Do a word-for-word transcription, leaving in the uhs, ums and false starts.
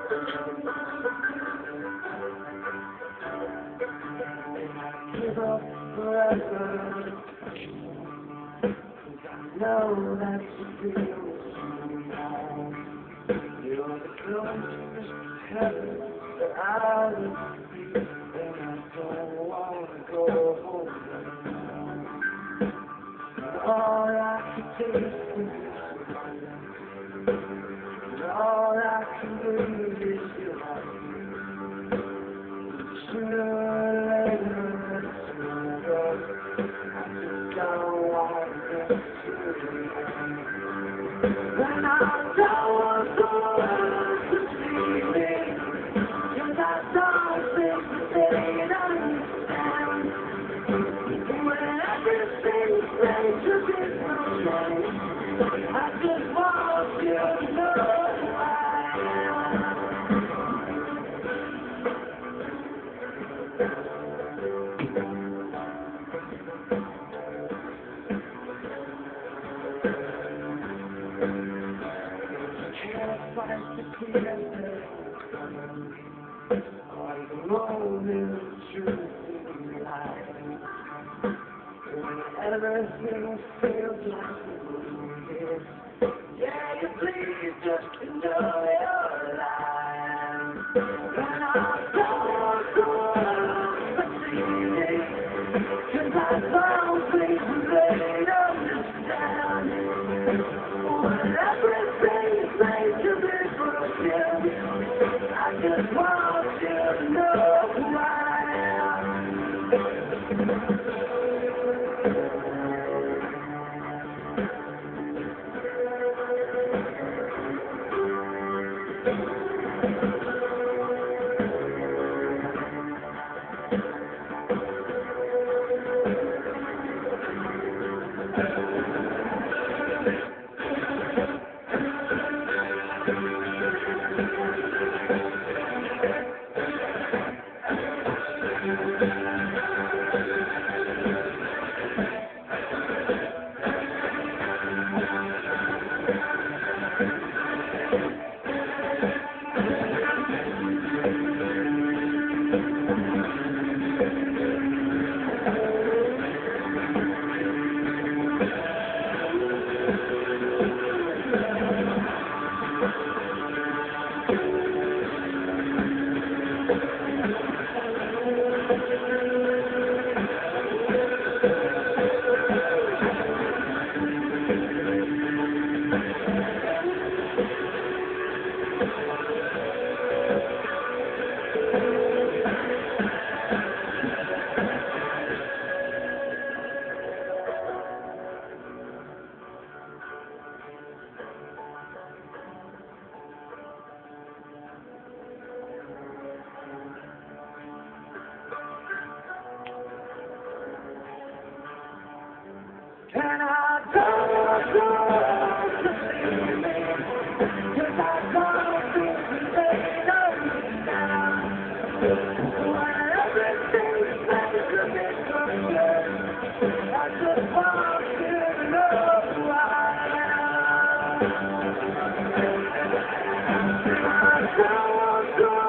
Give up forever. Know that you feel tonight. You're the closest to heaven that I would be, and I don't want to go home right now. All I can taste is this, and all I can breathe is your light. Sooner or later, it's gonna go. I just don't want to get too late. When I don't want to see me, 'cause I don't think that they understand. When everything seems to be so I just want you to know who I am. Can't fight the clear all the moment truth in your life. When everything feels like it is, yeah, you please just enjoy your life. And I don't want to see me, 'cause I don't think they understand. When everything seems to be broken, I just want you to know who I am. And I don't want to see me, 'cause I don't think they understand. When everything seems to be broken, I just want you to know who I am. I don't want to